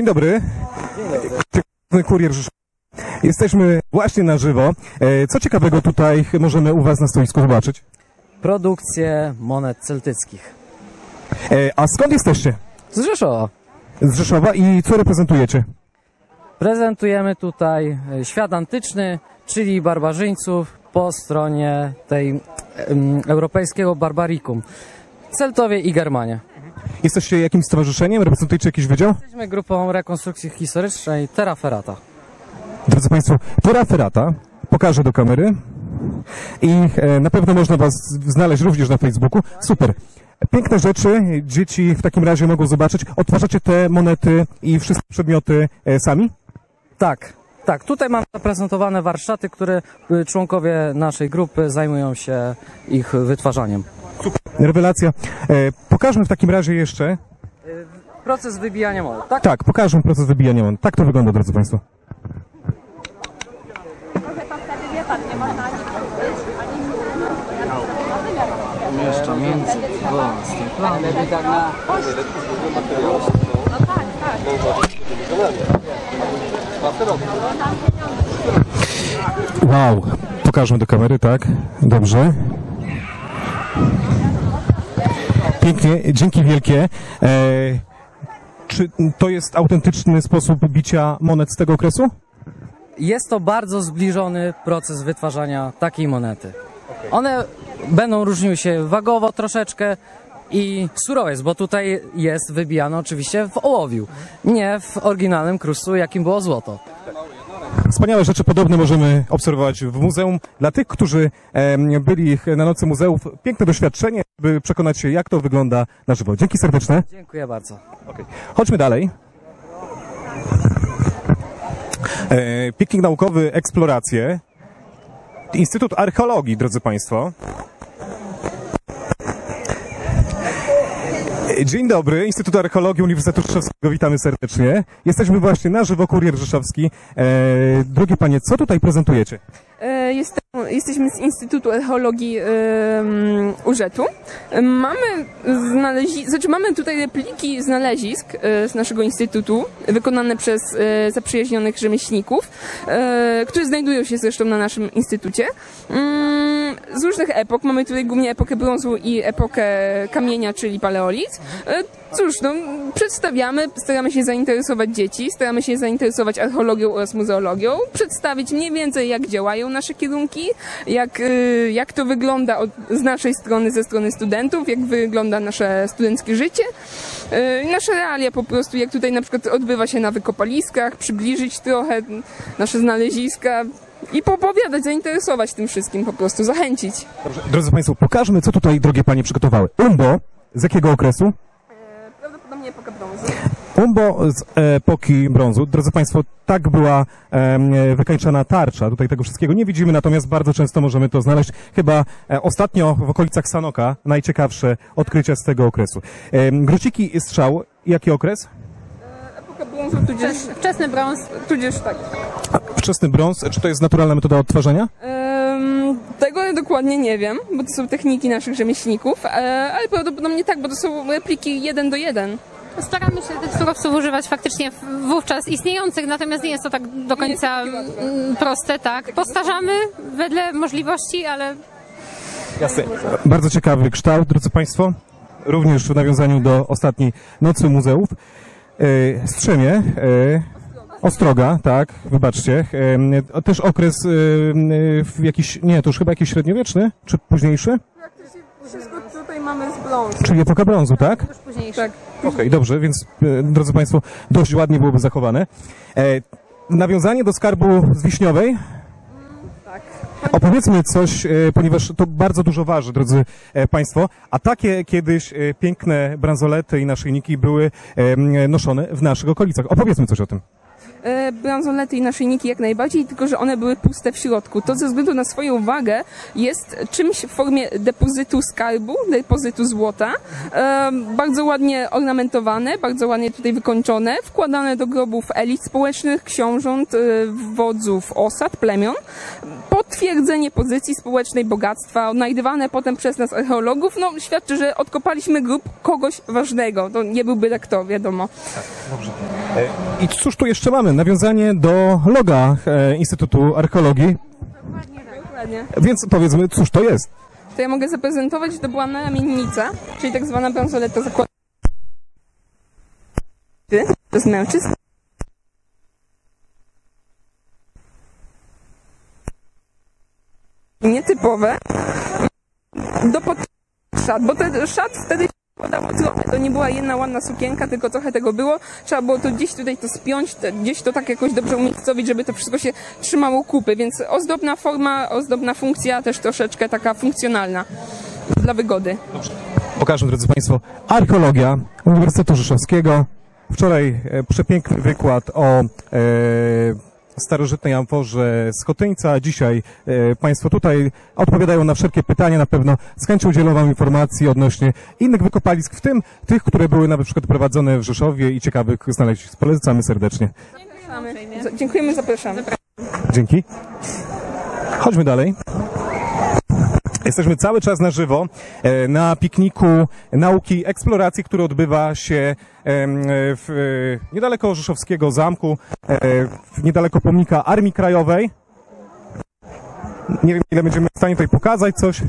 Dzień dobry. Dzień dobry. Kurier Rzeszów. Jesteśmy właśnie na żywo. Co ciekawego tutaj możemy u Was na stoisku zobaczyć? Produkcję monet celtyckich. A skąd jesteście? Z Rzeszowa. Z Rzeszowa i co reprezentujecie? Prezentujemy tutaj świat antyczny, czyli barbarzyńców po stronie tej europejskiego barbarikum. Celtowie i Germanie. Jesteście jakimś stowarzyszeniem? Reprezentujecie jakiś wydział? Jesteśmy grupą rekonstrukcji historycznej Terra Ferrata. Drodzy Państwo, Terra Ferrata, pokażę do kamery i na pewno można Was znaleźć również na Facebooku. Super. Piękne rzeczy, dzieci w takim razie mogą zobaczyć. Odtwarzacie te monety i wszystkie przedmioty sami? Tak, tak. Tutaj mam zaprezentowane warsztaty, które członkowie naszej grupy zajmują się ich wytwarzaniem. Super. Rewelacja. Pokażmy w takim razie jeszcze... Proces wybijania monet, tak? Tak, pokażmy proces wybijania monet. Tak to wygląda, drodzy Państwo. Jeszcze między Wow, pokażmy do kamery, tak? Dobrze. Pięknie, dzięki wielkie. Czy to jest autentyczny sposób bicia monet z tego okresu? Jest to bardzo zbliżony proces wytwarzania takiej monety. One będą różniły się wagowo troszeczkę i surowość, bo tutaj jest wybijane oczywiście w ołowiu, nie w oryginalnym kruszcu, jakim było złoto. Wspaniałe rzeczy podobne możemy obserwować w muzeum. Dla tych, którzy byli na Nocy Muzeów, piękne doświadczenie, by przekonać się, jak to wygląda na żywo. Dzięki serdeczne. Dziękuję bardzo. Okay. Chodźmy dalej. Piknik naukowy, eksploracje. Instytut Archeologii, drodzy Państwo. Dzień dobry, Instytut Archeologii Uniwersytetu Rzeszowskiego, witamy serdecznie. Jesteśmy właśnie na żywo, Kurier Rzeszowski. Drogie Panie, co tutaj prezentujecie? Jesteśmy z Instytutu Archeologii UŻET-u. Mamy tutaj repliki znalezisk z naszego instytutu, wykonane przez zaprzyjaźnionych rzemieślników, które znajdują się zresztą na naszym instytucie. Z różnych epok, mamy tutaj głównie epokę brązu i epokę kamienia, czyli paleolit. Cóż, no, przedstawiamy, staramy się zainteresować dzieci, staramy się zainteresować archeologią oraz muzeologią, przedstawić mniej więcej, jak działają nasze kierunki, jak to wygląda z naszej strony, ze strony studentów, jak wygląda nasze studenckie życie, nasze realia po prostu, jak tutaj na przykład odbywa się na wykopaliskach, przybliżyć trochę nasze znaleziska i poopowiadać, zainteresować tym wszystkim, po prostu zachęcić. Dobrze. Drodzy Państwo, pokażmy, co tutaj, drogie Panie, przygotowały. Umbo, z jakiego okresu? Prawdopodobnie epoka brązu. Umbo z epoki brązu. Drodzy Państwo, tak była wykańczana tarcza. Tutaj tego wszystkiego nie widzimy, natomiast bardzo często możemy to znaleźć. Chyba ostatnio w okolicach Sanoka najciekawsze odkrycia z tego okresu. Grociki i strzał. Jaki okres? Epoka brązu, tudzież... Wczesny brąz. Tudzież tak. Wczesny brąz. Czy to jest naturalna metoda odtwarzania? Tego dokładnie nie wiem, bo to są techniki naszych rzemieślników, ale prawdopodobnie tak, bo to są repliki 1:1. Staramy się tych surowców używać faktycznie wówczas istniejących, natomiast nie jest to tak do końca proste, tak. Postarzamy wedle możliwości, ale... Jasne. Bardzo ciekawy kształt, drodzy Państwo. Również w nawiązaniu do ostatniej Nocy Muzeów. Strzemie. Ostroga, tak, wybaczcie. Też okres jakiś, nie, to już chyba jakiś średniowieczny, czy późniejszy? Wszystko tutaj mamy z brązu. Czyli epoka brązu, tak? Już późniejszy. Tak. Okej, dobrze, więc drodzy Państwo, dość ładnie byłoby zachowane. Nawiązanie do skarbu z Wiśniowej. Tak. Opowiedzmy coś, ponieważ to bardzo dużo waży, drodzy Państwo, a takie kiedyś piękne bransolety i naszyjniki były noszone w naszych okolicach. Opowiedzmy coś o tym. Bransolety i naszyjniki jak najbardziej, tylko że one były puste w środku. To ze względu na swoją wagę jest czymś w formie depozytu skarbu, depozytu złota, bardzo ładnie ornamentowane, bardzo ładnie tutaj wykończone, wkładane do grobów elit społecznych, książąt, wodzów osad, plemion, pod potwierdzenie pozycji społecznej, bogactwa, odnajdywane potem przez nas archeologów, no świadczy, że odkopaliśmy grób kogoś ważnego. To nie byłby tak to, wiadomo. I cóż tu jeszcze mamy? Nawiązanie do loga Instytutu Archeologii. Dokładnie. Więc powiedzmy, cóż to jest? To ja mogę zaprezentować, to była namiennica, czyli tak zwana bransoleta zakładana przez mężczyzn. Nietypowe do szat, bo ten szat wtedy się składało trochę. To nie była jedna ładna sukienka, tylko trochę tego było. Trzeba było to gdzieś tutaj to spiąć, gdzieś to tak jakoś dobrze umiejscowić, żeby to wszystko się trzymało kupy, więc ozdobna forma, ozdobna funkcja, też troszeczkę taka funkcjonalna dla wygody. Pokażę, drodzy Państwo, archeologia Uniwersytetu Rzeszowskiego. Wczoraj przepiękny wykład o starożytnej amforze z Chotyńca. Dzisiaj Państwo tutaj odpowiadają na wszelkie pytania. Na pewno z chęcią udzielą Wam informacji odnośnie innych wykopalisk, w tym tych, które były na przykład prowadzone w Rzeszowie i ciekawych znaleźć. Polecamy serdecznie. Dziękujemy, zapraszamy. Dzięki. Chodźmy dalej. Jesteśmy cały czas na żywo na pikniku nauki eksploracji, który odbywa się niedaleko Rzeszowskiego Zamku, niedaleko pomnika Armii Krajowej. Nie wiem, ile będziemy w stanie tutaj pokazać coś.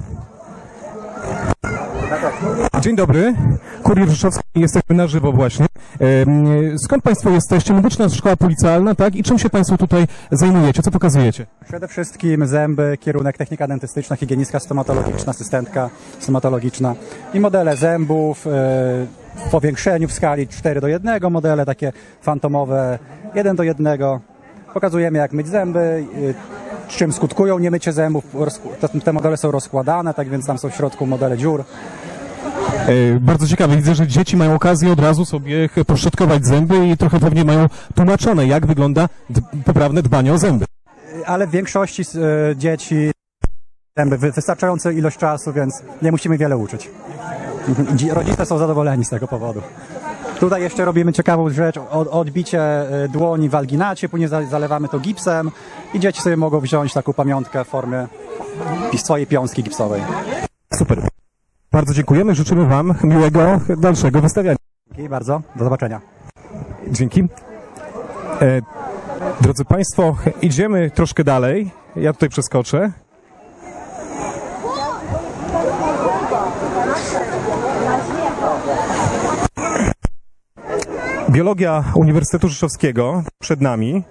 Dzień dobry, Kurier Rzeszowski, jesteśmy na żywo właśnie. Skąd Państwo jesteście? Medyczna Szkoła Policealna, tak? I czym się Państwo tutaj zajmujecie? Co pokazujecie? Przede wszystkim zęby, kierunek technika dentystyczna, higienistka stomatologiczna, asystentka stomatologiczna i modele zębów w powiększeniu w skali 4:1, modele takie fantomowe 1:1. Pokazujemy, jak myć zęby, czym skutkują niemycie zębów. Te modele są rozkładane, tak więc tam są w środku modele dziur. Bardzo ciekawe. Widzę, że dzieci mają okazję od razu sobie poszczotkować zęby i trochę pewnie mają tłumaczone, jak wygląda poprawne dbanie o zęby. Ale w większości dzieci zęby wystarczająca ilość czasu, więc nie musimy wiele uczyć. Rodzice są zadowoleni z tego powodu. Tutaj jeszcze robimy ciekawą rzecz, odbicie dłoni w alginacie, później zalewamy to gipsem i dzieci sobie mogą wziąć taką pamiątkę w formie swojej piąski gipsowej. Super. Bardzo dziękujemy, życzymy Wam miłego dalszego wystawiania. Dzięki bardzo, do zobaczenia. Dzięki. Drodzy Państwo, idziemy troszkę dalej. Ja tutaj przeskoczę. Biologia Uniwersytetu Rzeszowskiego przed nami.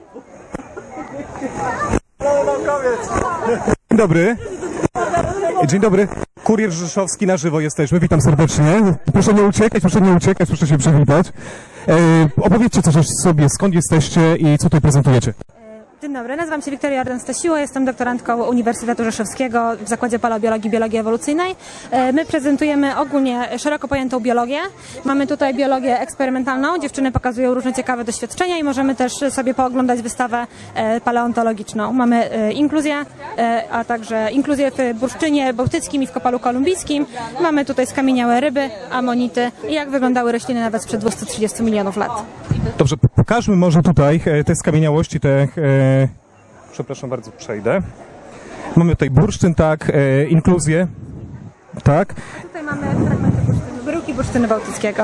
Dzień dobry. Dzień dobry. Kurier Rzeszowski na żywo jesteśmy. Witam serdecznie. Proszę nie uciekać, proszę się przywitać. Opowiedzcie coś sobie, skąd jesteście i co tutaj prezentujecie. Dzień dobry, nazywam się Wiktoria Jordan-Stasiło, jestem doktorantką Uniwersytetu Rzeszowskiego w Zakładzie Paleobiologii i Biologii Ewolucyjnej. My prezentujemy ogólnie szeroko pojętą biologię. Mamy tutaj biologię eksperymentalną, dziewczyny pokazują różne ciekawe doświadczenia i możemy też sobie pooglądać wystawę paleontologiczną. Mamy inkluzję, a także inkluzję w bursztynie bałtyckim i w kopalu kolumbijskim. Mamy tutaj skamieniałe ryby, amonity i jak wyglądały rośliny nawet sprzed 230 milionów lat. Dobrze, pokażmy może tutaj te skamieniałości, przepraszam bardzo, przejdę. Mamy tutaj bursztyn, tak, inkluzję, tak. Tutaj mamy fragmenty bursztynu, bryłki bursztynu bałtyckiego.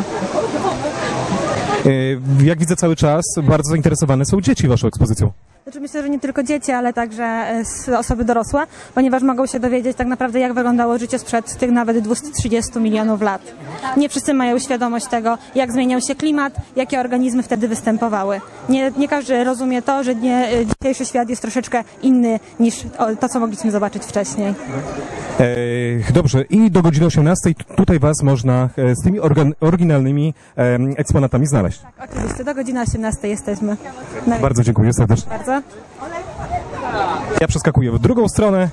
Jak widzę cały czas, bardzo zainteresowane są dzieci Waszą ekspozycją. Znaczy myślę, że nie tylko dzieci, ale także osoby dorosłe, ponieważ mogą się dowiedzieć tak naprawdę, jak wyglądało życie sprzed tych nawet 230 milionów lat. Nie wszyscy mają świadomość tego, jak zmieniał się klimat, jakie organizmy wtedy występowały. Nie każdy rozumie to, że dzisiejszy świat jest troszeczkę inny niż to, co mogliśmy zobaczyć wcześniej. Dobrze, i do godziny 18 tutaj Was można z tymi oryginalnymi eksponatami znaleźć. Tak, oczywiście, do godziny 18 jesteśmy. Bardzo dziękuję serdecznie. Bardzo. Ja przeskakuję w drugą stronę.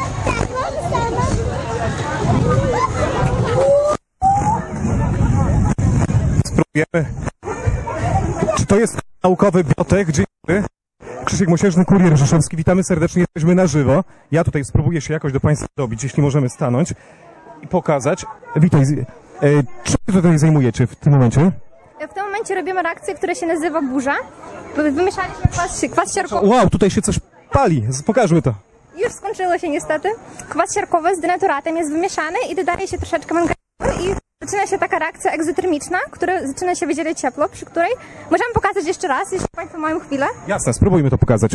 Spróbujemy. Czy to jest naukowy biotech? Dzień dobry. Krzysiek Mosiężny, Kurier Rzeszowski. Witamy serdecznie, jesteśmy na żywo. Ja tutaj spróbuję się jakoś do Państwa dobić, jeśli możemy stanąć i pokazać. Witaj. Czym się tutaj zajmujecie w tym momencie? W tym momencie robimy reakcję, która się nazywa burza. Wymieszaliśmy kwas siarkowy. Wow, tutaj się coś pali. Pokażmy to. Już już skończyło się niestety. Kwas siarkowy z denaturatem jest wymieszany i dodaje się troszeczkę manganu i zaczyna się taka reakcja egzotermiczna, która zaczyna się wydzielać ciepło, przy której możemy pokazać jeszcze raz, jeśli Państwo mają chwilę. Jasne, spróbujmy to pokazać.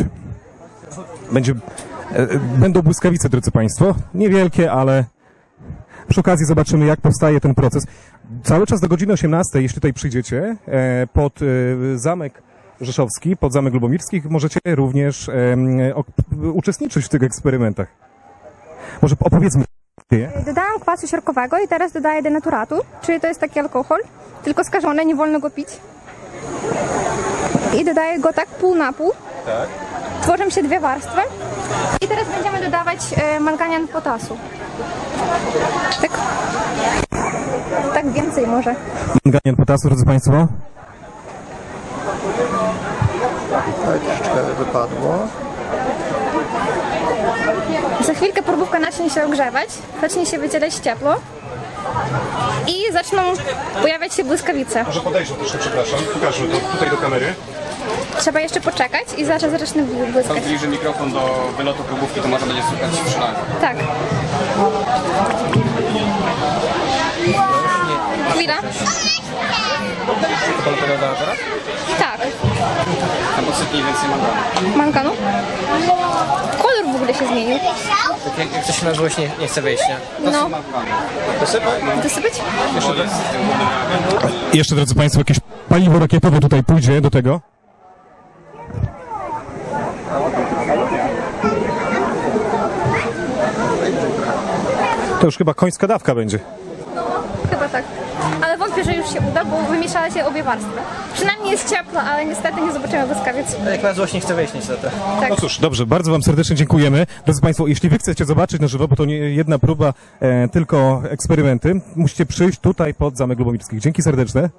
Będą błyskawice, drodzy Państwo. Niewielkie, ale przy okazji zobaczymy, jak powstaje ten proces. Cały czas do godziny 18, jeśli tutaj przyjdziecie, pod Zamek Rzeszowski, pod Zamek Lubomirski, możecie również uczestniczyć w tych eksperymentach. Może opowiedzmy. Dodałam kwasu siarkowego i teraz dodaję denaturatu, czyli to jest taki alkohol, tylko skażony, nie wolno go pić. I dodaję go tak pół na pół. Tak. Tworzą się dwie warstwy. I teraz będziemy dodawać manganian potasu. Tak więcej może. Manganian potasu, drodzy Państwo. Tak, troszeczkę wypadło. Za chwilkę próbówka zacznie się ogrzewać, zacznie się wydzielać ciepło i zaczną pojawiać się błyskawice. Może podejrzę troszkę, przepraszam. Pokażmy to tutaj do kamery. Trzeba jeszcze poczekać i zaraz zacznie błyskać. Tam bliżej mikrofon do wylotu próbówki, to może będzie słychać przynajmniej. Tak. Chwila. To tego dała teraz? Tak. Tam podsypnij więcej manganu. Manganu? Kolor w ogóle się zmienił. Tak jak coś na złość nie chce wyjść, nie? No. Dosypaj? Dosypać? Jeszcze, drodzy Państwo, jakieś paliwo rakietowe tutaj pójdzie do tego. To już chyba końska dawka będzie. Chyba tak. Ale wątpię, że już się uda, bo wymieszały się obie warstwy. Przynajmniej jest ciepło, ale niestety nie zobaczymy błyskawic. Jak na złość nie chce wyjść niestety. Tak. No cóż, dobrze, bardzo Wam serdecznie dziękujemy. Drodzy Państwo, jeśli Wy chcecie zobaczyć na żywo, bo to nie jedna próba, tylko eksperymenty, musicie przyjść tutaj pod Zamek Lubomirski. Dzięki serdeczne.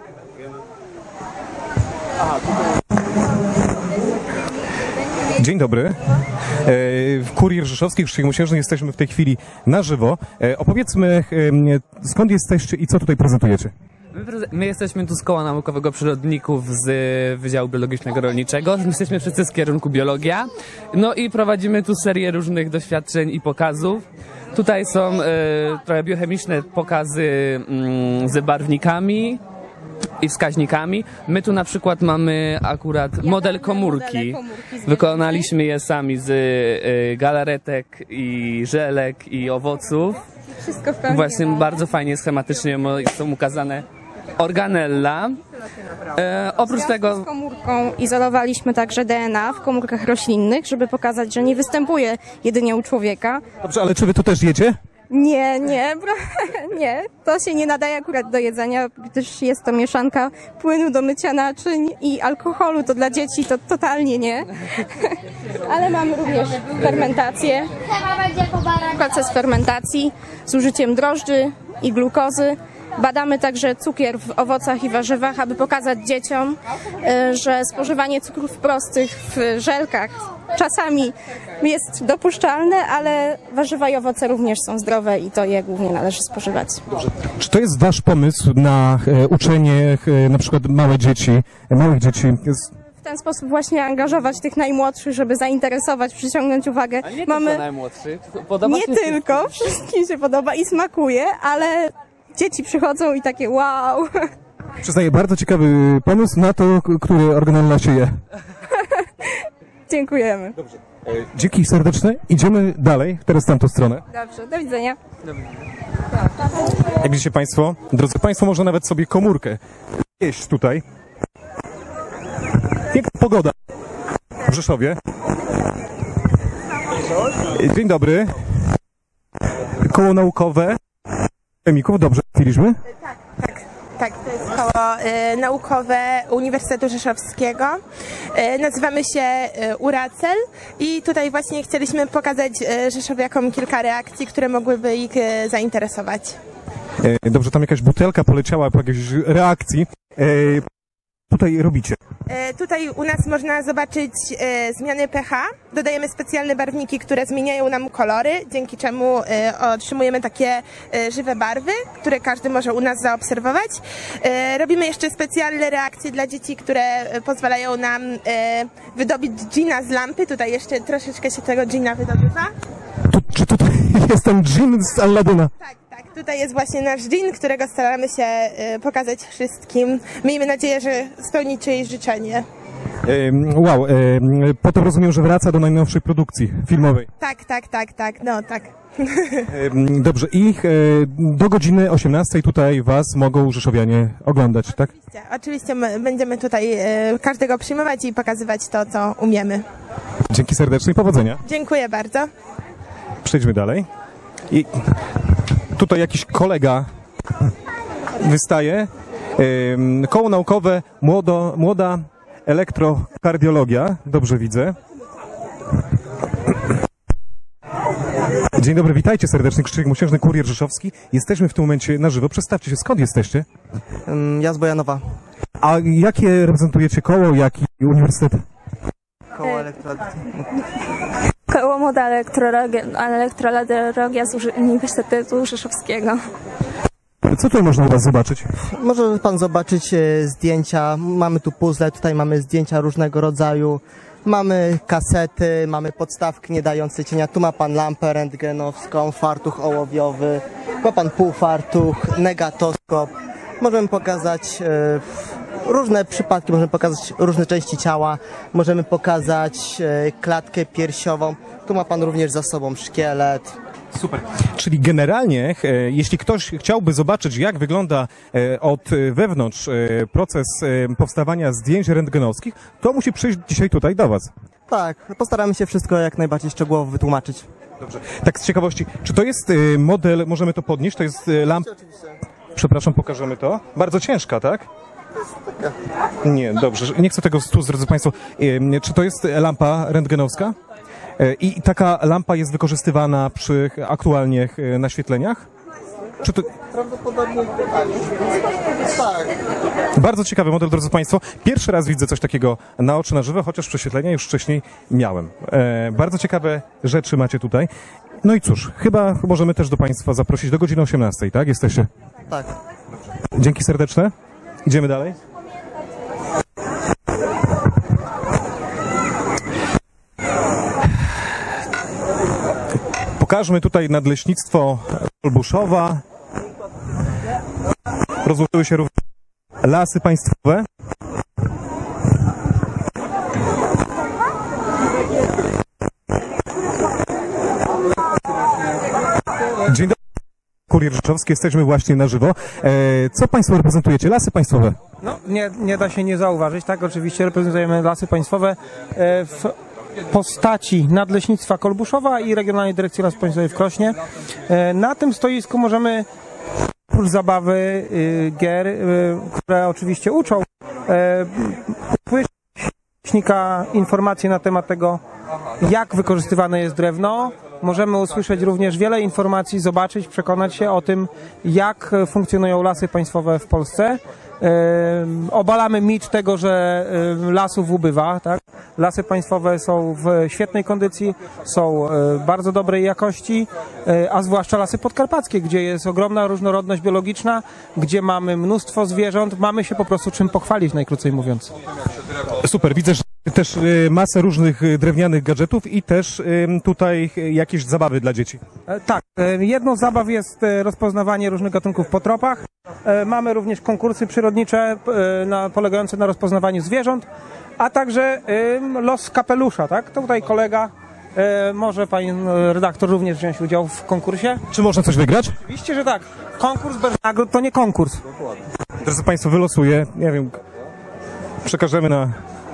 Dzień dobry. Kurier Rzeszowski, Krzyżej-Mosiężny, jesteśmy w tej chwili na żywo. Opowiedzmy, skąd jesteście i co tutaj prezentujecie? My jesteśmy tu z Koła Naukowego Przyrodników z Wydziału Biologicznego Rolniczego. Jesteśmy wszyscy z kierunku biologia. No i prowadzimy tu serię różnych doświadczeń i pokazów. Tutaj są trochę biochemiczne pokazy z barwnikami i wskaźnikami. My tu na przykład mamy akurat model komórki. Wykonaliśmy je sami z galaretek i żelek i owoców. Wszystko w pełni. Właśnie bardzo fajnie, schematycznie są ukazane organella. Oprócz tego z komórką izolowaliśmy także DNA w komórkach roślinnych, żeby pokazać, że nie występuje jedynie u człowieka. Dobrze, ale czy Wy tu też jecie? Nie, nie. To się nie nadaje akurat do jedzenia, gdyż jest to mieszanka płynu do mycia naczyń i alkoholu. To dla dzieci to totalnie nie. Ale mamy również fermentację. Proces fermentacji z użyciem drożdży i glukozy. Badamy także cukier w owocach i warzywach, aby pokazać dzieciom, że spożywanie cukrów prostych w żelkach czasami jest dopuszczalne, ale warzywa i owoce również są zdrowe i to je głównie należy spożywać. Dobrze. Czy to jest Wasz pomysł na uczenie na przykład małych dzieci? W ten sposób właśnie angażować tych najmłodszych, żeby zainteresować, przyciągnąć uwagę. A nie tylko najmłodszych. Nie tylko, wszystkim się podoba i smakuje, ale dzieci przychodzą i takie wow. Przyznaję, bardzo ciekawy pomysł na to, który organella się je. Dziękujemy. Dobrze. Dzięki serdeczne. Idziemy dalej, teraz w tamtą stronę. Dobrze, do widzenia. Jak widzicie Państwo, drodzy Państwo, można nawet sobie komórkę jeść tutaj. Piękna pogoda w Rzeszowie. Dzień dobry. Koło naukowe chemików, dobrze mówiliśmy? Tak, to jest koło naukowe Uniwersytetu Rzeszowskiego. Nazywamy się URACEL i tutaj właśnie chcieliśmy pokazać rzeszowiakom kilka reakcji, które mogłyby ich zainteresować. Dobrze, tam jakaś butelka poleciała po jakiejś reakcji. tutaj robicie? Tutaj u nas można zobaczyć zmiany pH. Dodajemy specjalne barwniki, które zmieniają nam kolory, dzięki czemu otrzymujemy takie żywe barwy, które każdy może u nas zaobserwować. Robimy jeszcze specjalne reakcje dla dzieci, które pozwalają nam wydobyć dżina z lampy. Tutaj jeszcze troszeczkę się tego dżina wydobywa. Czy tutaj jest ten dżin z Alladyna? Tak, tutaj jest właśnie nasz dżin, którego staramy się pokazać wszystkim. Miejmy nadzieję, że spełni czyjeś życzenie. Wow, potem rozumiem, że wraca do najnowszej produkcji filmowej. Tak. Dobrze, i do godziny 18 tutaj was mogą rzeszowianie oglądać, tak? Oczywiście będziemy tutaj każdego przyjmować i pokazywać to, co umiemy. Dzięki serdecznie, powodzenia. Dziękuję bardzo. Przejdźmy dalej. I tutaj jakiś kolega wystaje. Koło naukowe Młoda Elektrokardiologia. Dobrze widzę. Dzień dobry, witajcie serdecznie. Krzysztof Musiężny, Kurier Rzeszowski. Jesteśmy w tym momencie na żywo. Przedstawcie się, skąd jesteście? Ja z Bojanowa. A jakie reprezentujecie koło, jaki uniwersytet? Koło Koło Młoda Elektroradiologia z Uniwersytetu Rzeszowskiego. Co tutaj można u was zobaczyć? Może pan zobaczyć zdjęcia. Mamy tu puzzle, tutaj mamy zdjęcia różnego rodzaju. Mamy kasety, mamy podstawki nie dające cienia. Tu ma pan lampę rentgenowską, fartuch ołowiowy, ma pan półfartuch, negatoskop. Możemy pokazać różne przypadki, możemy pokazać różne części ciała, możemy pokazać klatkę piersiową. Tu ma pan również za sobą szkielet. Super. Czyli generalnie, jeśli ktoś chciałby zobaczyć, jak wygląda od wewnątrz proces powstawania zdjęć rentgenowskich, to musi przyjść dzisiaj tutaj do was. Tak, postaramy się wszystko jak najbardziej szczegółowo wytłumaczyć. Dobrze. Tak z ciekawości, czy to jest model, możemy to podnieść, to jest lampa... Przepraszam, pokażemy to. Bardzo ciężka, tak? Nie, dobrze, nie chcę tego tu, drodzy Państwo. Czy to jest lampa rentgenowska? I taka lampa jest wykorzystywana przy aktualnych naświetleniach? Czy to... Prawdopodobnie tak. Bardzo ciekawy model, drodzy Państwo. Pierwszy raz widzę coś takiego na oczy, na żywo, chociaż prześwietlenia już wcześniej miałem. Bardzo ciekawe rzeczy macie tutaj. No i cóż, chyba możemy też do Państwa zaprosić do godziny 18, tak? Jesteście? Tak. Dzięki serdeczne. Idziemy dalej. Pokażmy tutaj nadleśnictwo Kolbuszowa. Rozłożyły się również lasy państwowe. Dzień dobry. Kurier Rzeszowski, jesteśmy właśnie na żywo. Co Państwo reprezentujecie? Lasy państwowe? No, nie da się nie zauważyć, tak? Oczywiście reprezentujemy lasy państwowe w postaci Nadleśnictwa Kolbuszowa i Regionalnej Dyrekcji Lasów Państwowych w Krośnie. Na tym stoisku możemy oprócz zabawy, gier, które oczywiście uczą, informacje na temat tego, jak wykorzystywane jest drewno. Możemy usłyszeć również wiele informacji, zobaczyć, przekonać się o tym, jak funkcjonują lasy państwowe w Polsce. Obalamy mit tego, że lasów ubywa, tak? Lasy państwowe są w świetnej kondycji, są bardzo dobrej jakości, a zwłaszcza lasy podkarpackie, gdzie jest ogromna różnorodność biologiczna, gdzie mamy mnóstwo zwierząt, mamy się po prostu czym pochwalić, najkrócej mówiąc. Super, widzę, że też masę różnych drewnianych gadżetów i też tutaj jakieś zabawy dla dzieci. Tak, jedną z zabaw jest rozpoznawanie różnych gatunków po tropach. Mamy również konkursy przyrodnicze polegające na rozpoznawaniu zwierząt, a także los kapelusza, tak? To tutaj kolega, może pani redaktor również wziąć udział w konkursie. Czy można coś wygrać? Oczywiście, że tak. Konkurs bez nagród to nie konkurs. Drodzy Państwo, wylosuję, nie wiem, przekażemy na...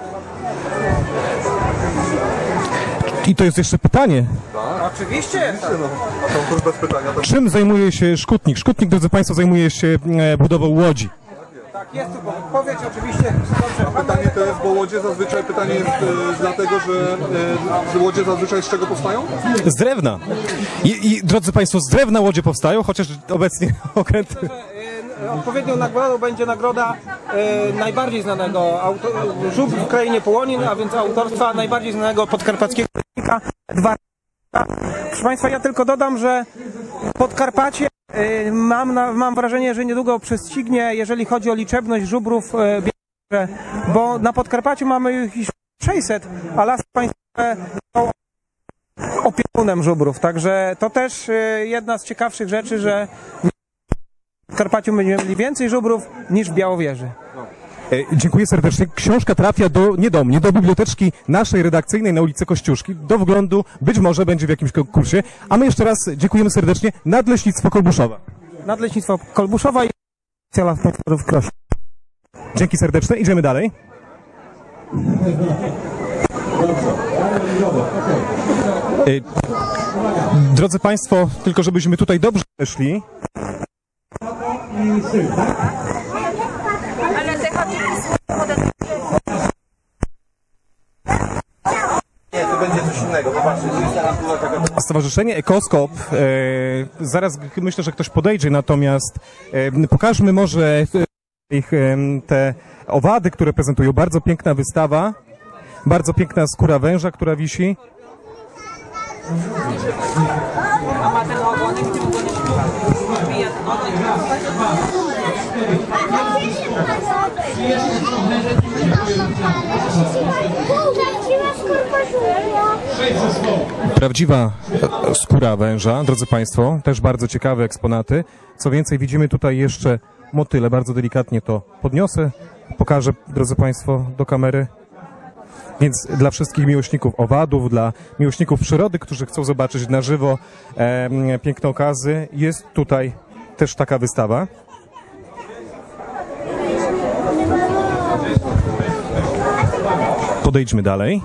I to jest jeszcze pytanie. Tak? Oczywiście. Konkurs bez pytania. Czym zajmuje się Szkutnik? Szkutnik, drodzy Państwo, zajmuje się budową łodzi. Tak, jest tu odpowiedź oczywiście. Dobrze. Pytanie to jest, bo łodzie zazwyczaj, pytanie jest dlatego, że łodzie zazwyczaj z czego powstają? Z drewna. I drodzy Państwo, z drewna łodzie powstają, chociaż obecnie okręty... odpowiednią nagrodą będzie nagroda najbardziej znanego żubr w krainie Połonin, a więc autorstwa najbardziej znanego podkarpackiego rolnika Proszę Państwa, ja tylko dodam, że Podkarpacie mam wrażenie, że niedługo prześcignie, jeżeli chodzi o liczebność żubrów, bo na Podkarpaciu mamy już 600, a Lasy Państwowe są opiekunem żubrów, także to też jedna z ciekawszych rzeczy, że w Podkarpaciu będziemy mieli więcej żubrów niż w Białowieży. Dziękuję serdecznie. Książka trafia nie do mnie, do biblioteczki naszej redakcyjnej na ulicy Kościuszki. Do wglądu być może będzie w jakimś konkursie. A my jeszcze raz dziękujemy serdecznie. Nadleśnictwo Kolbuszowa. Nadleśnictwo Kolbuszowa i Las Państwowych w Krośnie. Dzięki serdeczne. Idziemy dalej. Drodzy Państwo, tylko żebyśmy tutaj dobrze weszli. Nie, to będzie coś innego, zobaczcie, to jest taka... Stowarzyszenie Ekoskop, zaraz myślę, że ktoś podejdzie, natomiast pokażmy może ich te owady, które prezentują. Bardzo piękna wystawa, bardzo piękna skóra węża, która wisi. Prawdziwa skóra węża, drodzy Państwo, też bardzo ciekawe eksponaty. Co więcej, widzimy tutaj jeszcze motyle, bardzo delikatnie to podniosę, pokażę, drodzy Państwo, do kamery. Więc dla wszystkich miłośników owadów, dla miłośników przyrody, którzy chcą zobaczyć na żywo piękne okazy, jest tutaj też taka wystawa. Podejdźmy dalej.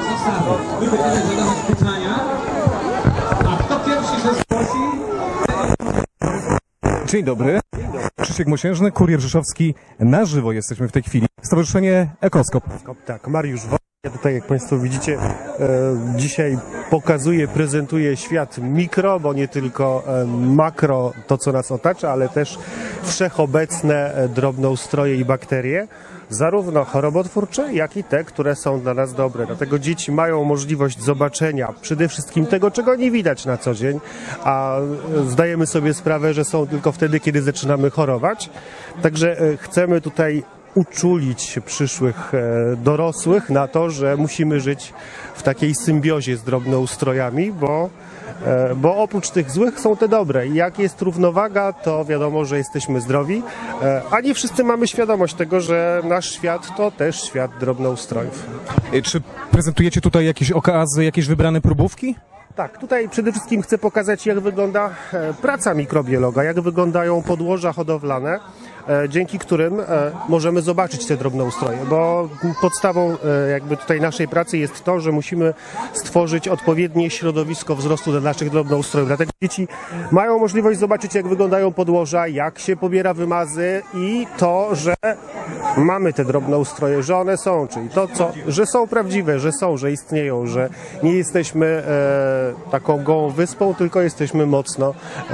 Dzień dobry. Krzysiek Mosiężny, Kurier Rzeszowski. Na żywo jesteśmy w tej chwili. Stowarzyszenie Ekoskop. Tak, Mariusz Woń. Ja tutaj, jak Państwo widzicie, dzisiaj pokazuję, prezentuję świat mikro, bo nie tylko makro, to co nas otacza, ale też wszechobecne drobnoustroje i bakterie, zarówno chorobotwórcze, jak i te, które są dla nas dobre. Dlatego dzieci mają możliwość zobaczenia przede wszystkim tego, czego nie widać na co dzień, a zdajemy sobie sprawę, że są tylko wtedy, kiedy zaczynamy chorować. Także chcemy tutaj uczulić przyszłych dorosłych na to, że musimy żyć w takiej symbiozie z drobnoustrojami, bo oprócz tych złych są te dobre. I jak jest równowaga, to wiadomo, że jesteśmy zdrowi, a nie wszyscy mamy świadomość tego, że nasz świat to też świat drobnoustrojów. Czy prezentujecie tutaj jakieś okazy, jakieś wybrane próbówki? Tak, tutaj przede wszystkim chcę pokazać, jak wygląda praca mikrobiologa, jak wyglądają podłoża hodowlane, dzięki którym możemy zobaczyć te drobnoustroje, bo podstawą jakby tutaj naszej pracy jest to, że musimy stworzyć odpowiednie środowisko wzrostu dla naszych drobnoustrojów. Dlatego dzieci mają możliwość zobaczyć, jak wyglądają podłoża, jak się pobiera wymazy i to, że mamy te drobnoustroje, że one są, czyli to, że są prawdziwe, że istnieją, że nie jesteśmy taką gołą wyspą, tylko jesteśmy mocno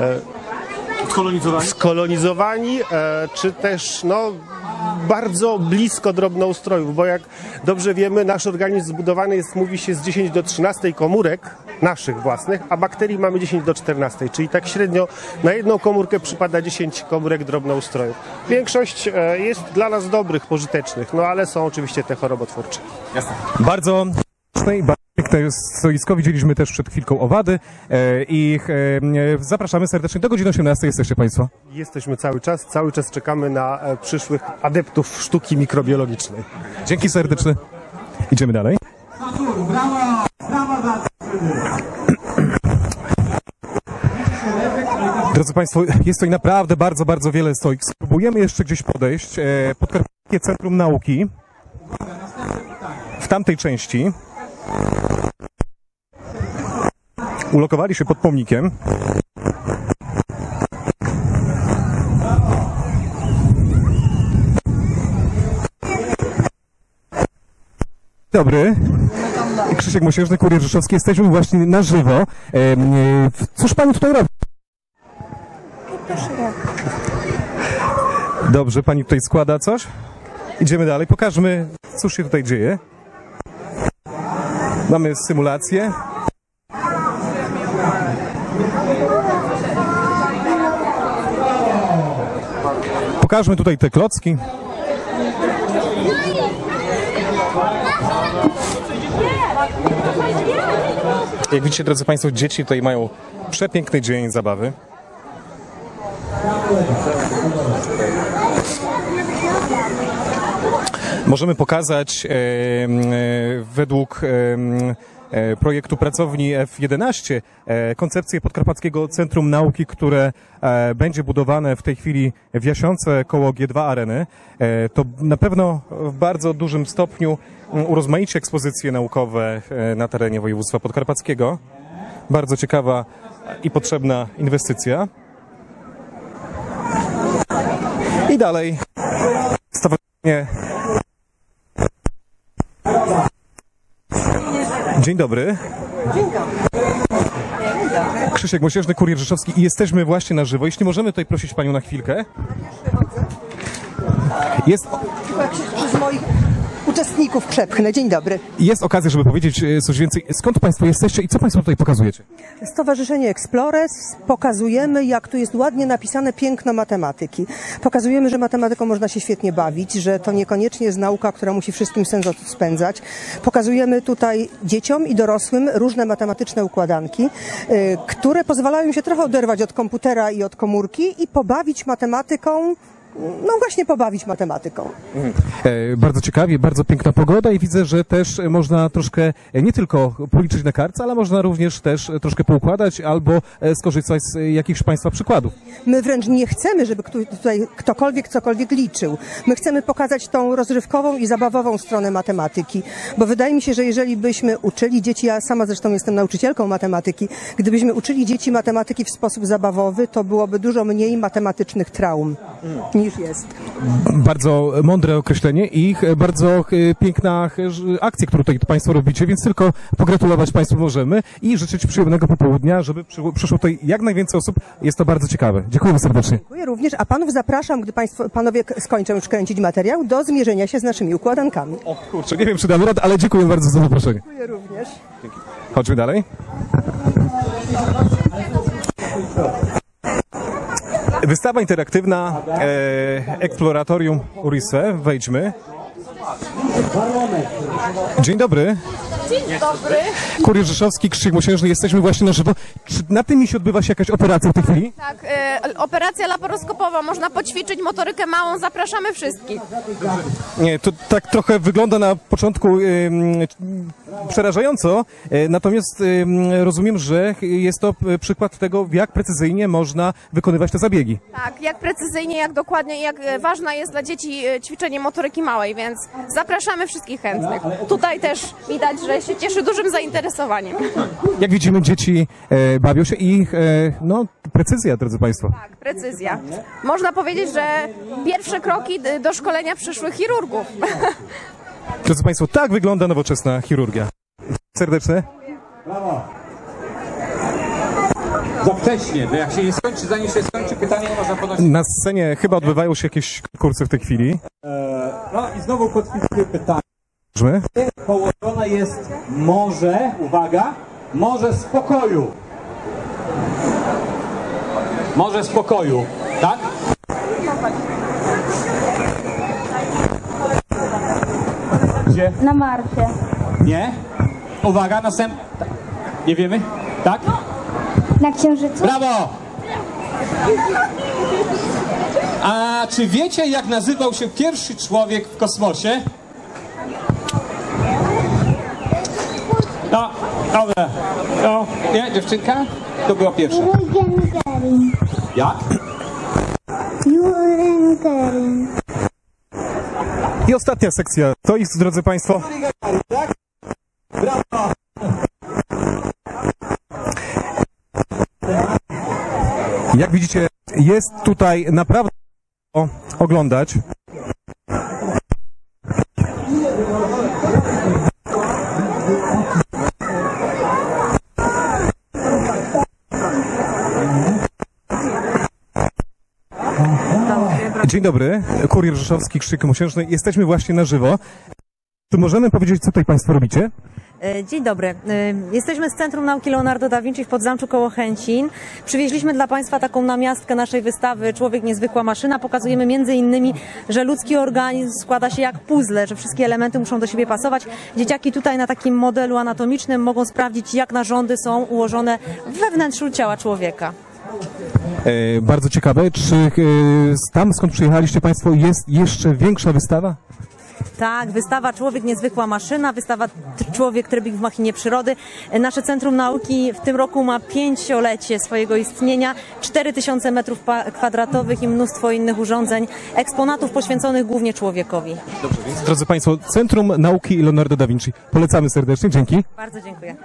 skolonizowani, czy też bardzo blisko drobnoustrojów, bo jak dobrze wiemy, nasz organizm zbudowany jest, mówi się, z 10 do 13 komórek naszych własnych, a bakterii mamy 10 do 14, czyli tak średnio na jedną komórkę przypada 10 komórek drobnoustrojów. Większość jest dla nas dobrych, pożytecznych, ale są oczywiście te chorobotwórcze. Jasne. Bardzo piękne stoisko. Widzieliśmy też przed chwilką owady i zapraszamy serdecznie. Do godziny 18 jesteście Państwo. Jesteśmy cały czas czekamy na przyszłych adeptów sztuki mikrobiologicznej. Dzięki serdeczne. Idziemy dalej. Drodzy Państwo, jest tutaj naprawdę bardzo, bardzo wiele stoik. Spróbujemy jeszcze gdzieś podejść. Podkarpackie Centrum Nauki. W tamtej części ulokowali się pod pomnikiem. Dobry. Krzysiek Mosiężny, Kurier Rzeszowski. Jesteśmy właśnie na żywo. Cóż Pani tutaj robi? Dobrze, pani tutaj składa coś? Idziemy dalej, pokażmy, cóż się tutaj dzieje. Mamy symulację. Pokażmy tutaj te klocki. Jak widzicie, drodzy Państwo, dzieci tutaj mają przepiękny dzień zabawy. Możemy pokazać według projektu pracowni F11 koncepcję Podkarpackiego Centrum Nauki, które będzie budowane w tej chwili w Jasionce koło G2 Areny. To na pewno w bardzo dużym stopniu urozmaici ekspozycje naukowe na terenie województwa podkarpackiego. Bardzo ciekawa i potrzebna inwestycja. I dalej stowarzyszenie. Dzień dobry. Dzień dobry. Krzysiek Mosiężny, Kurier Rzeszowski i jesteśmy właśnie na żywo. Jeśli możemy tutaj prosić Panią na chwilkę. Jest... Przez moich uczestników przepchnę. Dzień dobry. Jest okazja, żeby powiedzieć coś więcej. Skąd Państwo jesteście i co Państwo tutaj pokazujecie? Stowarzyszenie Explores. Pokazujemy, jak tu jest ładnie napisane piękno matematyki. Pokazujemy, że matematyką można się świetnie bawić, że to niekoniecznie jest nauka, która musi wszystkim sens spędzać. Pokazujemy tutaj dzieciom i dorosłym różne matematyczne układanki, które pozwalają się trochę oderwać od komputera i od komórki i pobawić matematyką. No właśnie pobawić matematyką. Bardzo ciekawie, bardzo piękna pogoda i widzę, że też można troszkę nie tylko policzyć na kartce, ale można również też troszkę poukładać albo skorzystać z jakichś Państwa przykładów. My wręcz nie chcemy, żeby tutaj ktokolwiek cokolwiek liczył. My chcemy pokazać tą rozrywkową i zabawową stronę matematyki, bo wydaje mi się, że jeżeli byśmy uczyli dzieci, ja sama zresztą jestem nauczycielką matematyki, gdybyśmy uczyli dzieci matematyki w sposób zabawowy, to byłoby dużo mniej matematycznych traum niż jest. Bardzo mądre określenie i bardzo piękna akcja, którą tutaj Państwo robicie, więc tylko pogratulować Państwu możemy i życzyć przyjemnego popołudnia, żeby przyszło tutaj jak najwięcej osób. Jest to bardzo ciekawe. Dziękuję serdecznie. Dziękuję również, a Panów zapraszam, gdy Panowie skończą już kręcić materiał, do zmierzenia się z naszymi układankami. O kurczę, nie wiem, czy damy radę, ale dziękuję bardzo za zaproszenie. Dziękuję również. Dzięki. Chodźmy dalej. Wystawa interaktywna Eksploratorium Urise. Wejdźmy. Dzień dobry. Dzień dobry. Kurier Rzeszowski, Krzysiek Mosiężny. Jesteśmy właśnie na żywo. Czy na tym miejscu odbywa się jakaś operacja w tej chwili? Tak, operacja laparoskopowa. Można poćwiczyć motorykę małą. Zapraszamy wszystkich. Nie, to tak trochę wygląda na początku przerażająco, natomiast rozumiem, że jest to przykład tego, jak precyzyjnie można wykonywać te zabiegi. Tak, jak precyzyjnie, jak dokładnie i jak ważna jest dla dzieci ćwiczenie motoryki małej, więc zapraszamy wszystkich chętnych. Tutaj też widać, że się cieszy dużym zainteresowaniem. Jak widzimy, dzieci bawią się i no, precyzja, drodzy Państwo. Tak, precyzja. Można powiedzieć, że pierwsze kroki do szkolenia przyszłych chirurgów. Drodzy Państwo, tak wygląda nowoczesna chirurgia. Serdeczne. Brawo. Za wcześnie, bo jak się nie skończy, zanim się skończy pytanie, nie można podnosić. Na scenie chyba odbywają się jakieś kursy w tej chwili. No i znowu podpisuję pytanie. Położone jest morze, uwaga, morze spokoju. Morze spokoju, tak? Gdzie? Na Marsie. Nie? Uwaga, następny. Nie wiemy? Tak? Na Księżycu? Brawo! A czy wiecie, jak nazywał się pierwszy człowiek w kosmosie? No, dobra. No, nie, dziewczynka? To była pierwsza. Jak? Yuri Gagarin. I ostatnia sekcja. To jest, drodzy Państwo. Brawo! Jak widzicie, jest tutaj naprawdę oglądać. Dzień dobry, Kurier Rzeszowski, Krzyk Mosiężny. Jesteśmy właśnie na żywo. Czy możemy powiedzieć, co tutaj Państwo robicie? Dzień dobry. Jesteśmy z Centrum Nauki Leonardo da Vinci w Podzamczu koło Chęcin. Przywieźliśmy dla Państwa taką namiastkę naszej wystawy Człowiek niezwykła maszyna. Pokazujemy między innymi, że ludzki organizm składa się jak puzzle, że wszystkie elementy muszą do siebie pasować. Dzieciaki tutaj na takim modelu anatomicznym mogą sprawdzić, jak narządy są ułożone we wnętrzu ciała człowieka. Bardzo ciekawe. Czy tam, skąd przyjechaliście Państwo, jest jeszcze większa wystawa? Tak, wystawa Człowiek niezwykła maszyna, wystawa Człowiek trybik w machinie przyrody. Nasze Centrum Nauki w tym roku ma 5-lecie swojego istnienia, 4000 m2 i mnóstwo innych urządzeń, eksponatów poświęconych głównie człowiekowi. Dobrze, więc drodzy Państwo, Centrum Nauki Leonardo da Vinci. Polecamy serdecznie, dzięki. Bardzo dziękuję.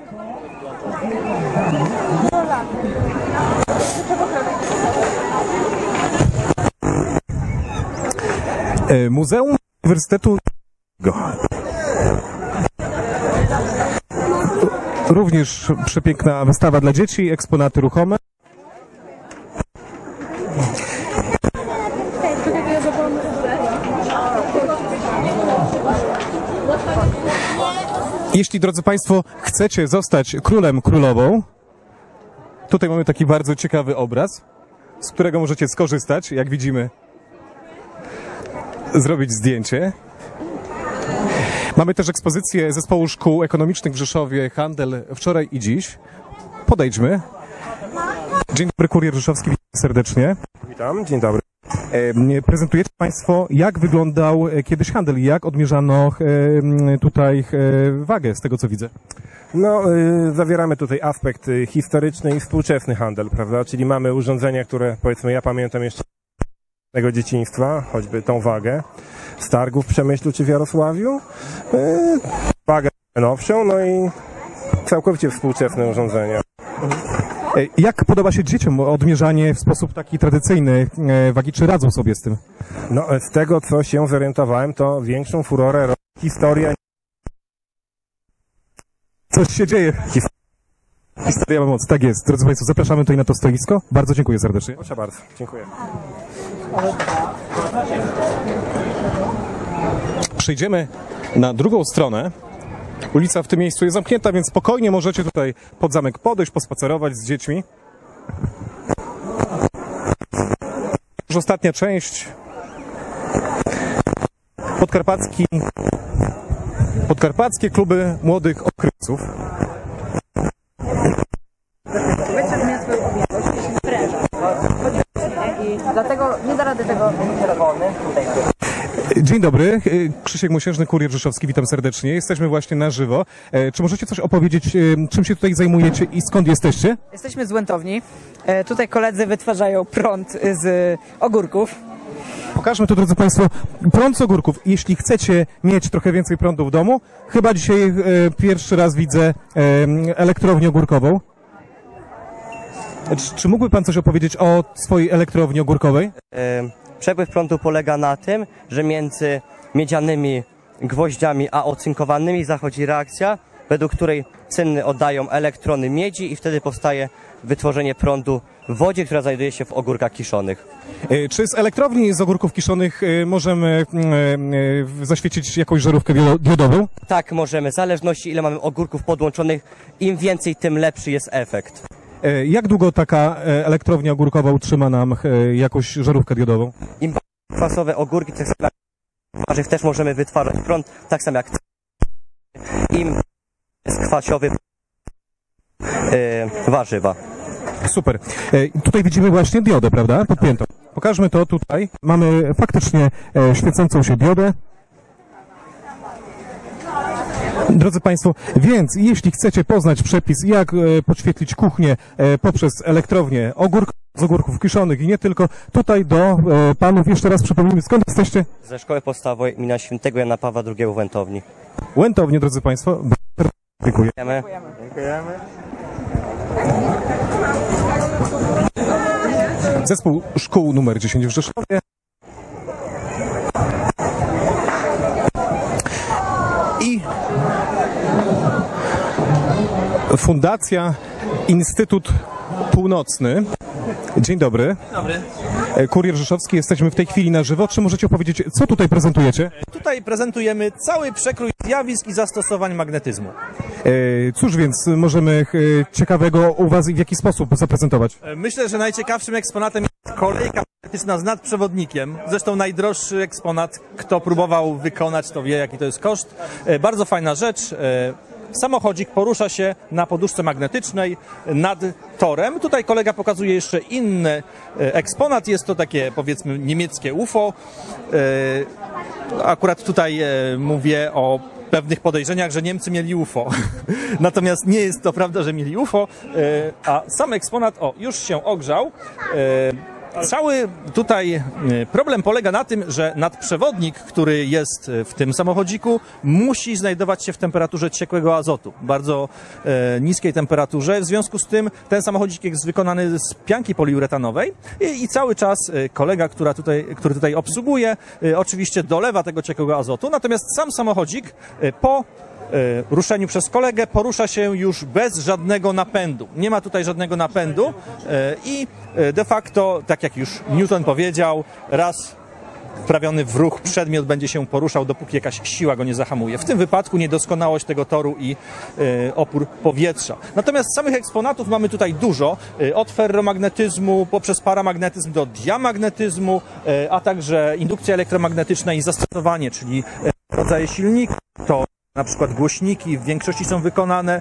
Muzeum Uniwersytetu. Również przepiękna wystawa dla dzieci, eksponaty ruchome. Jeśli, drodzy Państwo, chcecie zostać królem, królową, tutaj mamy taki bardzo ciekawy obraz, z którego możecie skorzystać, jak widzimy, zrobić zdjęcie. Mamy też ekspozycję Zespołu Szkół Ekonomicznych w Rzeszowie, Handel wczoraj i dziś. Podejdźmy. Dzień dobry, Kurier Rzeszowski, witam serdecznie. Witam, dzień dobry. Prezentujecie Państwo, jak wyglądał kiedyś handel i jak odmierzano tutaj wagę, z tego co widzę. No, zawieramy tutaj aspekt historyczny i współczesny handel, prawda? Czyli mamy urządzenia, które, powiedzmy, ja pamiętam jeszcze tego dzieciństwa, choćby tą wagę z targów w Przemyślu czy w Jarosławiu, wagę nowszą, no i całkowicie współczesne urządzenia. Jak podoba się dzieciom odmierzanie w sposób taki tradycyjny wagi, czy radzą sobie z tym? No, z tego co się zorientowałem, to większą furorę robi historia. Coś się dzieje. Historia ma moc, tak jest. Drodzy Państwo, zapraszamy tutaj na to stoisko. Bardzo dziękuję serdecznie. Proszę bardzo, dziękuję. Przejdziemy na drugą stronę. Ulica w tym miejscu jest zamknięta, więc spokojnie możecie tutaj pod zamek podejść, pospacerować z dziećmi. Już ostatnia część. Podkarpackie kluby młodych odkrywców. Dlatego nie da rady tego. Dzień dobry, Krzysiek Mosiężny, Kurier Rzeszowski, witam serdecznie. Jesteśmy właśnie na żywo. Czy możecie coś opowiedzieć, czym się tutaj zajmujecie i skąd jesteście? Jesteśmy z Łętowni. Tutaj koledzy wytwarzają prąd z ogórków. Pokażmy tu, drodzy Państwo, prąd z ogórków. Jeśli chcecie mieć trochę więcej prądu w domu, chyba dzisiaj pierwszy raz widzę elektrownię ogórkową. Czy mógłby Pan coś opowiedzieć o swojej elektrowni ogórkowej? Przepływ prądu polega na tym, że między miedzianymi gwoździami a ocynkowanymi zachodzi reakcja, według której cyny oddają elektrony miedzi i wtedy powstaje wytworzenie prądu w wodzie, która znajduje się w ogórkach kiszonych. Czy z elektrowni z ogórków kiszonych możemy zaświecić jakąś żarówkę diodową? Tak, możemy. W zależności ile mamy ogórków podłączonych, im więcej, tym lepszy jest efekt. Jak długo taka elektrownia ogórkowa utrzyma nam jakąś żarówkę diodową? Im kwasowe ogórki, tak samo jak warzyw też możemy wytwarzać prąd, tak samo jak im jest kwasiowy warzywa. Super. Tutaj widzimy właśnie diodę, prawda? Podpiętą. Pokażmy to tutaj. Mamy faktycznie świecącą się diodę. Drodzy Państwo, więc jeśli chcecie poznać przepis, jak podświetlić kuchnię poprzez elektrownię z ogórków kiszonych i nie tylko, tutaj do Panów jeszcze raz przypomnijmy, skąd jesteście? Ze Szkoły Podstawowej im. Świętego Jana Pawła II w Łętowni. Łętownie, drodzy Państwo. Dziękuję. Dziękujemy. Zespół Szkół numer 10 w Rzeszowie. I Fundacja Instytut Północny. Dzień dobry. Dobry. Kurier Rzeszowski, jesteśmy w tej chwili na żywo. Czy możecie opowiedzieć, co tutaj prezentujecie? Tutaj prezentujemy cały przekrój zjawisk i zastosowań magnetyzmu. Cóż więc możemy ciekawego u Was i w jaki sposób zaprezentować? Myślę, że najciekawszym eksponatem jest kolejka magnetyczna z nadprzewodnikiem. Zresztą najdroższy eksponat, kto próbował wykonać, to wie, jaki to jest koszt. Bardzo fajna rzecz. Samochodzik porusza się na poduszce magnetycznej nad torem. Tutaj kolega pokazuje jeszcze inny eksponat. Jest to takie, powiedzmy, niemieckie UFO. Akurat tutaj mówię o pewnych podejrzeniach, że Niemcy mieli UFO. Natomiast nie jest to prawda, że mieli UFO, a sam eksponat, już się ogrzał. Cały tutaj problem polega na tym, że nadprzewodnik, który jest w tym samochodziku, musi znajdować się w temperaturze ciekłego azotu, bardzo niskiej temperaturze. W związku z tym ten samochodzik jest wykonany z pianki poliuretanowej i cały czas kolega, który tutaj obsługuje, oczywiście dolewa tego ciekłego azotu, natomiast sam samochodzik po ruszeniu przez kolegę porusza się już bez żadnego napędu. Nie ma tutaj żadnego napędu i de facto, tak jak już Newton powiedział, raz wprawiony w ruch przedmiot będzie się poruszał, dopóki jakaś siła go nie zahamuje. W tym wypadku niedoskonałość tego toru i opór powietrza. Natomiast samych eksponatów mamy tutaj dużo, od ferromagnetyzmu poprzez paramagnetyzm do diamagnetyzmu, a także indukcja elektromagnetyczna i zastosowanie, czyli rodzaje silników, to na przykład głośniki w większości są wykonane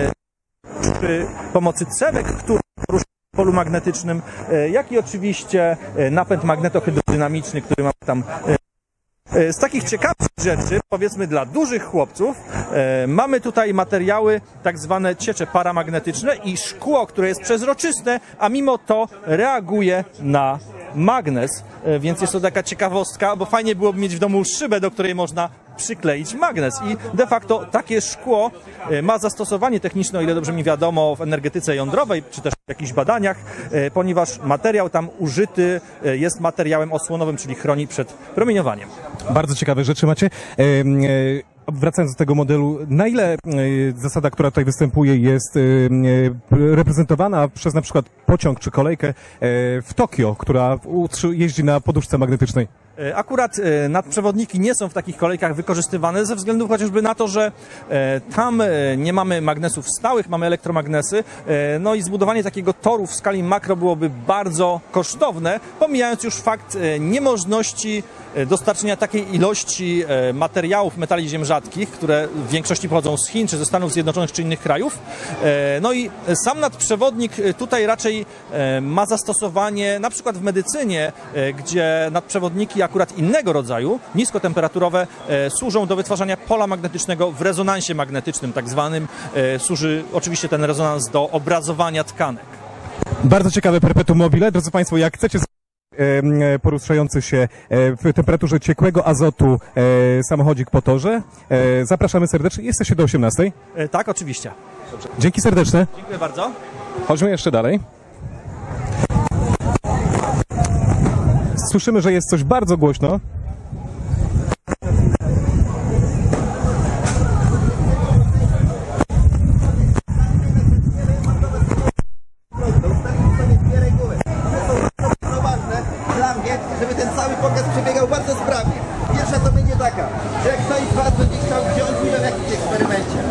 przy pomocy cewek, które poruszają w polu magnetycznym, jak i oczywiście napęd magnetohydrodynamiczny, który mamy tam. Z takich ciekawych rzeczy, powiedzmy dla dużych chłopców, mamy tutaj materiały tak zwane ciecze paramagnetyczne i szkło, które jest przezroczyste, a mimo to reaguje na magnes, więc jest to taka ciekawostka, bo fajnie byłoby mieć w domu szybę, do której można przykleić magnes i de facto takie szkło ma zastosowanie techniczne, o ile dobrze mi wiadomo, w energetyce jądrowej, czy też w jakichś badaniach, ponieważ materiał tam użyty jest materiałem osłonowym, czyli chroni przed promieniowaniem. Bardzo ciekawe rzeczy macie. Wracając do tego modelu, na ile zasada, która tutaj występuje, jest reprezentowana przez na przykład pociąg czy kolejkę w Tokio, która jeździ na poduszce magnetycznej? Akurat nadprzewodniki nie są w takich kolejkach wykorzystywane ze względu chociażby na to, że tam nie mamy magnesów stałych, mamy elektromagnesy, no i zbudowanie takiego toru w skali makro byłoby bardzo kosztowne, pomijając już fakt niemożności dostarczenia takiej ilości materiałów metali ziem rzadkich, które w większości pochodzą z Chin, czy ze Stanów Zjednoczonych, czy innych krajów. No i sam nadprzewodnik tutaj raczej ma zastosowanie na przykład w medycynie, gdzie nadprzewodniki akurat innego rodzaju, niskotemperaturowe, służą do wytwarzania pola magnetycznego w rezonansie magnetycznym tak zwanym. Służy oczywiście ten rezonans do obrazowania tkanek. Bardzo ciekawe perpetuum mobile. Drodzy Państwo, jak chcecie poruszający się w temperaturze ciekłego azotu samochodzik po torze, zapraszamy serdecznie. Jesteście do 18:00? Tak, oczywiście. Dzięki serdeczne. Dziękuję bardzo. Chodźmy jeszcze dalej. Słyszymy, że jest coś bardzo głośno. Żeby ten cały pokaz przebiegał bardzo sprawnie. Pierwsza to będzie taka, że jak ktoś z Was będzie chciał wziąć udział w jakimś eksperymencie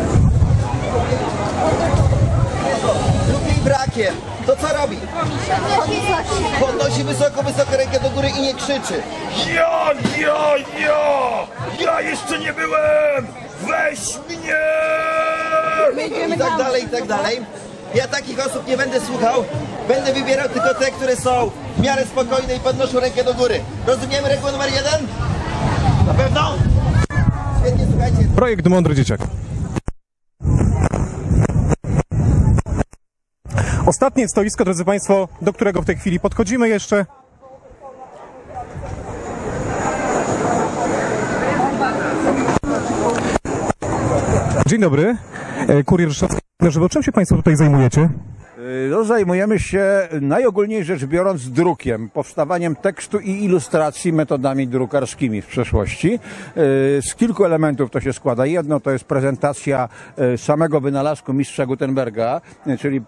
lub jej brakiem, to co robi? Podnosi wysoko rękę do góry i nie krzyczy. Ja jeszcze nie byłem! Weź mnie! I tak dalej. Ja takich osób nie będę słuchał. Będę wybierał tylko te, które są w miarę spokojne i podnoszą rękę do góry. Rozumiemy regułę numer 1? Na pewno? Świetnie, słuchajcie. Projekt Mądry Dzieciak. Ostatnie stoisko, drodzy Państwo, do którego w tej chwili podchodzimy jeszcze. Dzień dobry. Kurier Rzeszowski na żywo. Czym się Państwo tutaj zajmujecie? No, zajmujemy się najogólniej rzecz biorąc drukiem, powstawaniem tekstu i ilustracji metodami drukarskimi w przeszłości. Z kilku elementów to się składa. Jedno to jest prezentacja samego wynalazku mistrza Gutenberga, czyli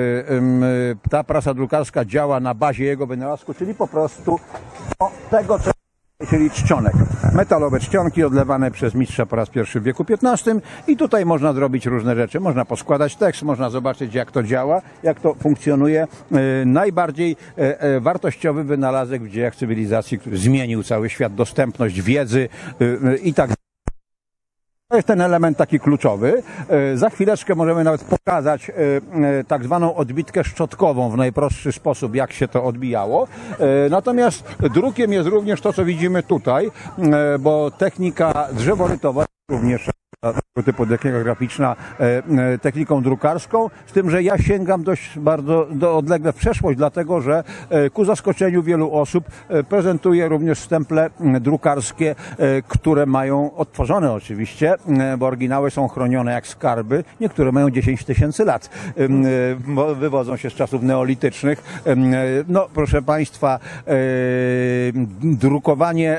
ta prasa drukarska działa na bazie jego wynalazku, czyli po prostu tego, czyli czcionek. Metalowe czcionki odlewane przez mistrza po raz pierwszy w wieku XV i tutaj można zrobić różne rzeczy. Można poskładać tekst, można zobaczyć jak to działa, jak to funkcjonuje. Najbardziej wartościowy wynalazek w dziejach cywilizacji, który zmienił cały świat, dostępność wiedzy i tak dalej. To jest ten element taki kluczowy. Za chwileczkę możemy nawet pokazać tak zwaną odbitkę szczotkową w najprostszy sposób, jak się to odbijało. Natomiast drukiem jest również to, co widzimy tutaj, bo technika drzeworytowa również tego typu technika graficzna techniką drukarską, z tym, że ja sięgam dość bardzo odlegle w przeszłość, dlatego że ku zaskoczeniu wielu osób prezentuję również stemple drukarskie, które mają odtworzone oczywiście, bo oryginały są chronione jak skarby, niektóre mają 10 000 lat, bo wywodzą się z czasów neolitycznych. No proszę Państwa, drukowanie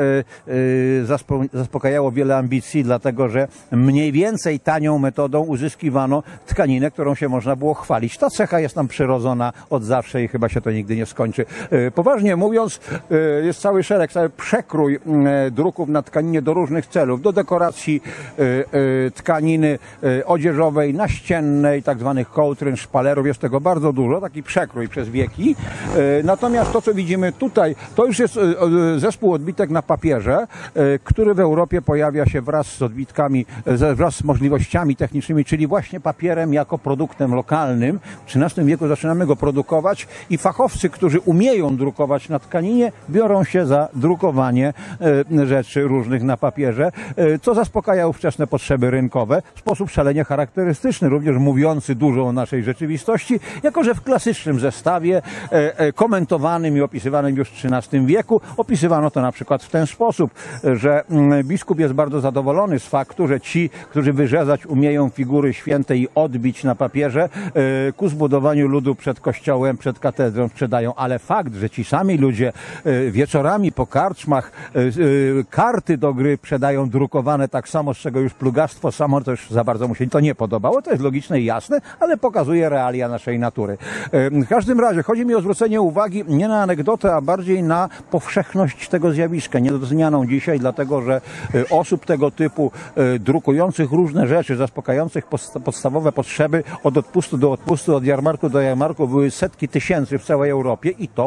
zaspokajało wiele ambicji, dlatego że mniej więcej tanią metodą uzyskiwano tkaninę, którą się można było chwalić. Ta cecha jest nam przyrodzona od zawsze i chyba się to nigdy nie skończy. Poważnie mówiąc, jest cały szereg, cały przekrój druków na tkaninie do różnych celów, do dekoracji tkaniny odzieżowej, naściennej, tak zwanych kołtryn, szpalerów. Jest tego bardzo dużo, taki przekrój przez wieki. Natomiast to, co widzimy tutaj, to już jest zespół odbitek na papierze, który w Europie pojawia się wraz z odbitkami, wraz z możliwościami technicznymi, czyli właśnie papierem jako produktem lokalnym. W XIII wieku zaczynamy go produkować i fachowcy, którzy umieją drukować na tkaninie, biorą się za drukowanie rzeczy różnych na papierze, co zaspokaja ówczesne potrzeby rynkowe w sposób szalenie charakterystyczny, również mówiący dużo o naszej rzeczywistości, jako że w klasycznym zestawie komentowanym i opisywanym już w XIII wieku opisywano to na przykład w ten sposób, że biskup jest bardzo zadowolony z faktu, że ci, którzy wyrzezać umieją figury święte i odbić na papierze, ku zbudowaniu ludu przed kościołem, przed katedrą sprzedają, ale fakt, że ci sami ludzie wieczorami po karczmach karty do gry sprzedają drukowane tak samo, z czego już plugastwo samo, to już za bardzo mu się to nie podobało, to jest logiczne i jasne, ale pokazuje realia naszej natury. W każdym razie chodzi mi o zwrócenie uwagi nie na anegdotę, a bardziej na powszechność tego zjawiska, niedocenianą dzisiaj, dlatego że osób tego typu drukujących różne rzeczy, zaspokajających podstawowe potrzeby od odpustu do odpustu, od jarmarku do jarmarku były setki tysięcy w całej Europie i to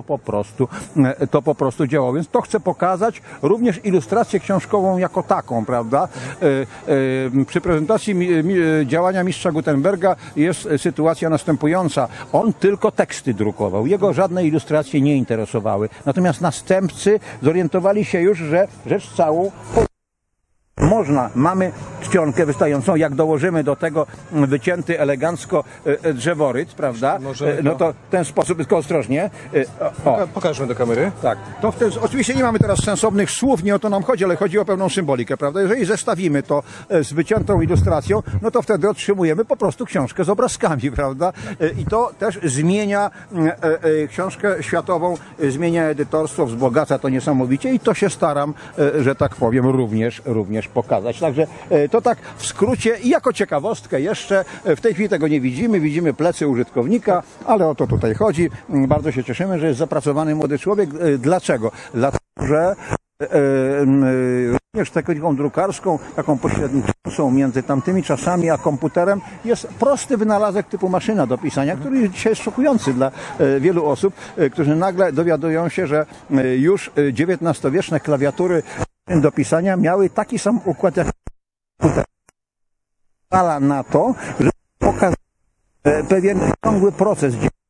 po prostu działało. Więc to chcę pokazać, również ilustrację książkową jako taką, prawda? Przy prezentacji działania mistrza Gutenberga jest sytuacja następująca. On tylko teksty drukował. Jego żadne ilustracje nie interesowały. Natomiast następcy zorientowali się już, że rzecz całą mamy czcionkę wystającą, jak dołożymy do tego wycięty elegancko drzeworyt, prawda? No to w ten sposób, tylko ostrożnie. Pokażmy do kamery. Tak. To oczywiście nie mamy teraz sensownych słów, nie o to nam chodzi, ale chodzi o pewną symbolikę, prawda? Jeżeli zestawimy to z wyciętą ilustracją, no to wtedy otrzymujemy po prostu książkę z obrazkami, prawda? I to też zmienia książkę światową, zmienia edytorstwo, wzbogaca to niesamowicie i to się staram, że tak powiem, również pokazać. Także to tak w skrócie i jako ciekawostkę jeszcze, w tej chwili tego nie widzimy, widzimy plecy użytkownika, ale o to tutaj chodzi. Bardzo się cieszymy, że jest zapracowany młody człowiek. Dlaczego? Dlatego, że również techniką drukarską, taką pośredniczącą między tamtymi czasami a komputerem jest prosty wynalazek typu maszyna do pisania, który dzisiaj jest szokujący dla wielu osób, którzy nagle dowiadują się, że już XIX-wieczne klawiatury do pisania miały taki sam układ jak komputer. Pozwala na to, że pokazuje pewien ciągły proces.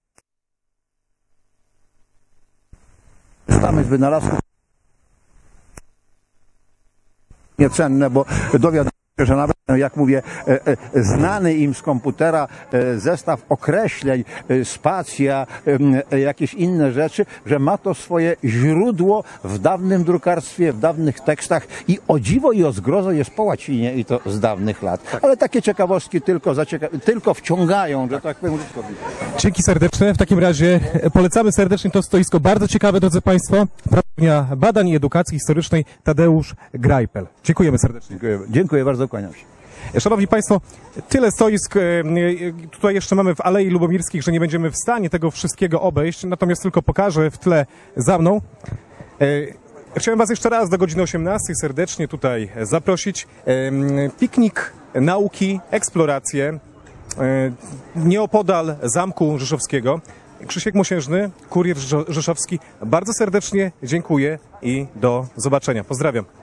Korzystamy z wynalazków niecenne, bo dowiadujemy się, że nawet jak mówię, znany im z komputera zestaw określeń, spacja, jakieś inne rzeczy, że ma to swoje źródło w dawnym drukarstwie, w dawnych tekstach i o dziwo i o zgrozo jest po łacinie i to z dawnych lat. Ale takie ciekawostki tylko wciągają, że tak powiem, użytkowników. Dzięki serdeczne. W takim razie polecamy serdecznie to stoisko. Bardzo ciekawe, drodzy Państwo. Pracownia Badań i Edukacji Historycznej Tadeusz Grajpel. Dziękujemy serdecznie. Dziękuję bardzo, kłaniam się. Szanowni Państwo, tyle stoisk tutaj jeszcze mamy w Alei Lubomirskich, że nie będziemy w stanie tego wszystkiego obejść, natomiast tylko pokażę w tle za mną. Chciałem Was jeszcze raz do godziny 18 serdecznie tutaj zaprosić. Piknik, nauki, eksploracje nieopodal Zamku Rzeszowskiego. Krzysiek Mosiężny, Kurier Rzeszowski. Bardzo serdecznie dziękuję i do zobaczenia. Pozdrawiam.